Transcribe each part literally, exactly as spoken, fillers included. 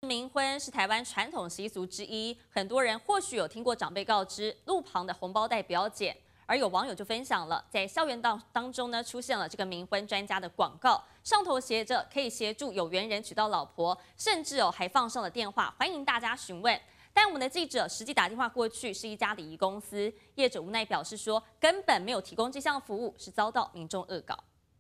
冥婚是台湾传统习俗之一，很多人或许有听过长辈告知，路旁的红包袋不要捡。而有网友就分享了，在校园当当中呢，出现了这个冥婚专家的广告，上头写着可以协助有缘人娶到老婆，甚至哦还放上了电话，欢迎大家询问。但我们的记者实际打电话过去，是一家礼仪公司，业者无奈表示说，根本没有提供这项服务，是遭到民众恶搞。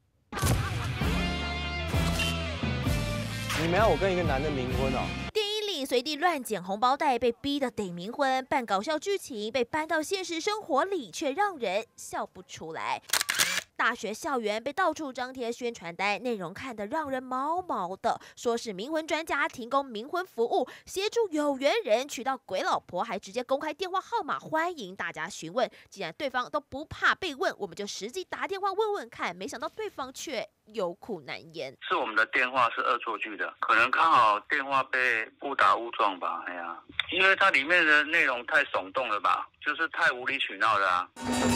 你们要我跟一个男的冥婚哦？ 电影里随地乱捡红包袋，被逼得得冥婚，扮搞笑剧情被搬到现实生活里，却让人笑不出来。大学校园被到处张贴宣传单，内容看得让人毛毛的，说是冥婚专家提供冥婚服务，协助有缘人娶到鬼老婆，还直接公开电话号码，欢迎大家询问。既然对方都不怕被问，我们就实际打电话问问看。没想到对方却有苦难言， 是我们的电话是恶作剧的，可能刚好电话被误打误撞吧。哎呀，因为它里面的内容太耸动了吧，就是太无理取闹了啊。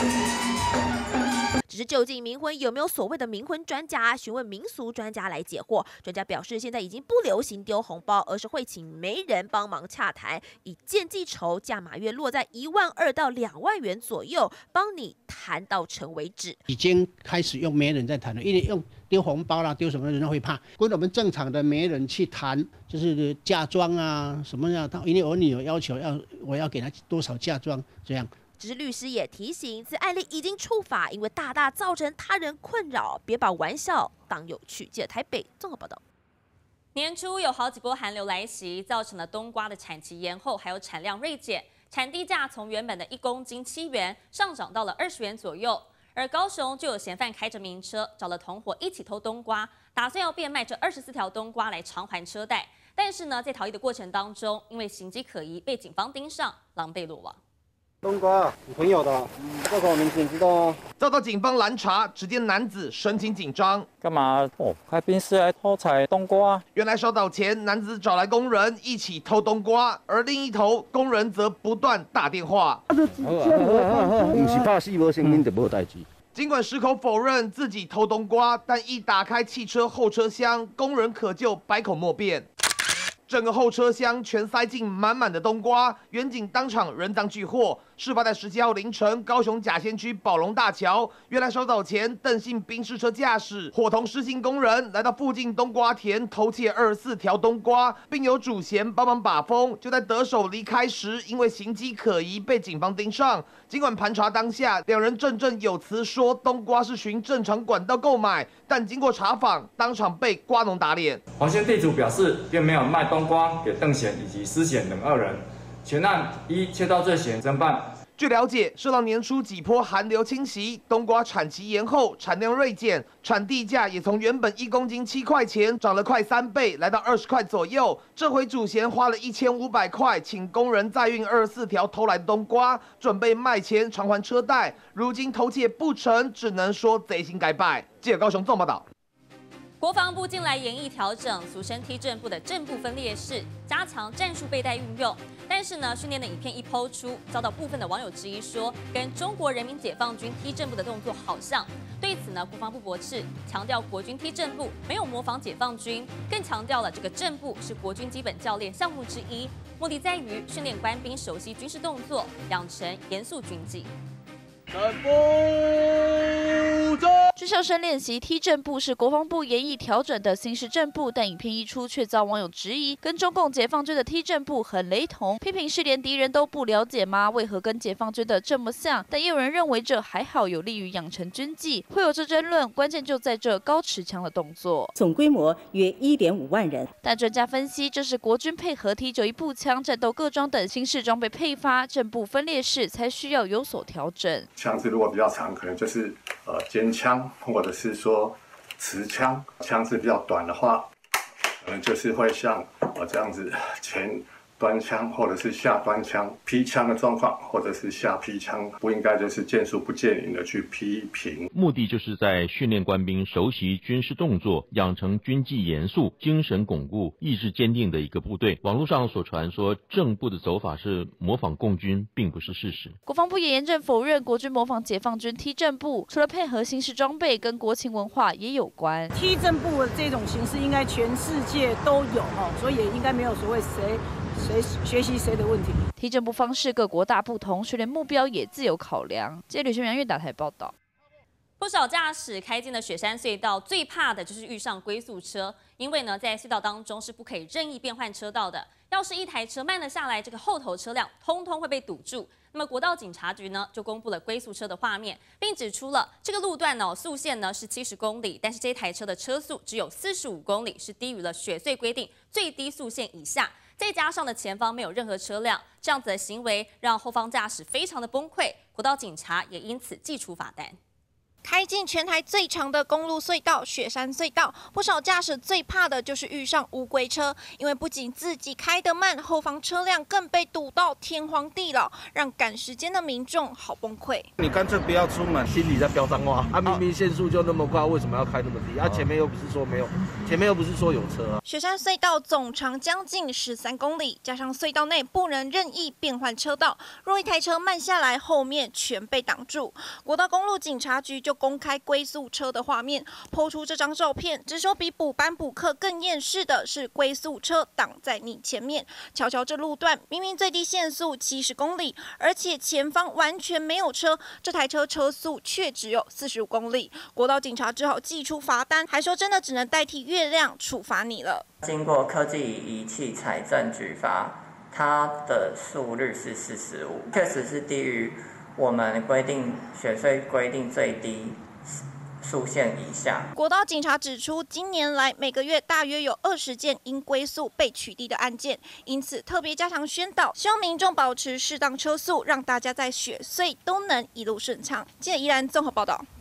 只是究竟冥婚有没有所谓的冥婚专家？询问民俗专家来解惑。专家表示，现在已经不流行丢红包，而是会请媒人帮忙洽谈，以件计酬，价码约落在一万二到两万元左右，帮你谈到成为止。 已经开始用媒人在谈了，因为用丢红包啦、丢什么人会怕，跟我们正常的媒人去谈，就是嫁妆啊什么样，因为我女儿要求要我要给她多少嫁妆这样。 只是律师也提醒，此案例已经触法，因为大大造成他人困扰，别把玩笑当有趣。记者台北综合报道。 年初有好几波寒流来袭，造成了冬瓜的产期延后，还有产量锐减，产地价从原本的一公斤七元上涨到了二十元左右。而高雄就有嫌犯开着名车，找了同伙一起偷冬瓜，打算要变卖这二十四条冬瓜来偿还车贷。但是呢，在逃逸的过程当中，因为行迹可疑，被警方盯上，狼狈落网。 冬瓜，你朋友的，嗯，叫什么名字你知道吗？ 遭到警方拦查，只见男子神情紧张， 干嘛？哦，开宾士来偷采冬瓜。 原来稍早前，男子找来工人一起偷冬瓜，而另一头工人则不断打电话。 不是怕死无声音就无代志。 尽管矢口否认自己偷冬瓜，但一打开汽车后车厢，工人可就百口莫辩。整个后车厢全塞进满满的冬瓜，远警当场人赃俱获。事发在十七号凌晨，高雄甲仙区宝龙大桥。原来稍早前，邓姓宾士车驾驶伙同失信工人来到附近冬瓜田偷窃二十四条冬瓜，并有主嫌帮忙把风。就在得手离开时，因为行迹可疑，被警方盯上。尽管盘查当下，两人振振有词说冬瓜是循正常管道购买，但经过查访，当场被瓜农打脸。 黄姓地主表示，并没有卖冬瓜给邓显以及施显等二人，全案依窃盗罪嫌侦办。 据了解，受到年初几波寒流侵袭，冬瓜产期延后，产量锐减，产地价也从原本一公斤七块钱涨了快三倍，来到二十块左右。这回主嫌花了一千五百块，请工人载运二十四条偷来的冬瓜，准备卖钱偿还车贷。如今偷窃不成，只能说贼心该败。记者高雄综报道。 国防部近来研议调整俗称梯正步的正步分列式，加强战术备带运用。但是呢，训练的影片一抛出，遭到部分的网友质疑说，跟中国人民解放军梯正步的动作好像。对此呢，国防部驳斥，强调国军梯正步没有模仿解放军，更强调了这个正步是国军基本教练项目之一，目的在于训练官兵熟悉军事动作，养成严肃军纪。 正步走。 军校生练习梯正步是国防部研议调整的新式正步，但影片一出却遭网友质疑，跟中共解放军的梯正步很雷同，批评是连敌人都不了解吗？为何跟解放军的这么像？但也有人认为这还好，有利于养成军纪。会有这争论，关键就在这高持枪的动作， 总规模约一点五万人。 但专家分析，这是国军配合 T 九一步枪、战斗各装等新式装备配发，正步分列式才需要有所调整。 枪支如果比较长，可能就是呃尖枪，或者是说持枪；枪支比较短的话，可能就是会像呃这样子前端枪或者是下端枪劈枪的状况，或者是下劈枪，不应该就是见树不见林的去批评。 目的就是在训练官兵熟悉军事动作，养成军纪严肃、精神巩固、意志坚定的一个部队。网络上所传说正部的走法是模仿共军，并不是事实。 国防部也严正否认国军模仿解放军踢正步，除了配合新式装备，跟国情文化也有关。 踢正步的这种形式应该全世界都有哦，所以也应该没有所谓谁。谁学习谁的问题？ 踢正步方式各国大不同，训练目标也自有考量。接吕学明、岳打台报道。 不少驾驶开进了雪山隧道，最怕的就是遇上龟速车，因为呢，在隧道当中是不可以任意变换车道的。要是一台车慢了下来，这个后头车辆通通会被堵住。那么国道警察局呢，就公布了龟速车的画面，并指出了这个路段呢，速限呢是七十公里，但是这台车的车速只有四十五公里，是低于了雪隧规定最低速限以下。再加上呢，前方没有任何车辆，这样子的行为让后方驾驶非常的崩溃，国道警察也因此寄出罚单。 开进全台最长的公路隧道——雪山隧道，不少驾驶最怕的就是遇上乌龟车，因为不仅自己开得慢，后方车辆更被堵到天荒地老，让赶时间的民众好崩溃。 你干脆不要出门，心里在飙脏话。啊，明明限速就那么快，为什么要开那么低？啊，前面又不是说没有，前面又不是说有车啊。 雪山隧道总长将近十三公里，加上隧道内不能任意变换车道，若一台车慢下来，后面全被挡住。国道公路警察局就公开龟速车的画面，抛出这张照片，只说比补班补课更厌世的是龟速车挡在你前面。瞧瞧这路段，明明最低限速七十公里，而且前方完全没有车，这台车车速却只有四十五公里。国道警察只好寄出罚单，还说真的只能代替月亮处罚你了。 经过科技仪器财政举发，它的速率是四十五，确实是低于我们规定雪隧规定最低速限以下。 国道警察指出，今年来每个月大约有二十件因龟速被取缔的案件，因此特别加强宣导，希望民众保持适当车速，让大家在雪隧都能一路顺畅。记者宜兰综合报道。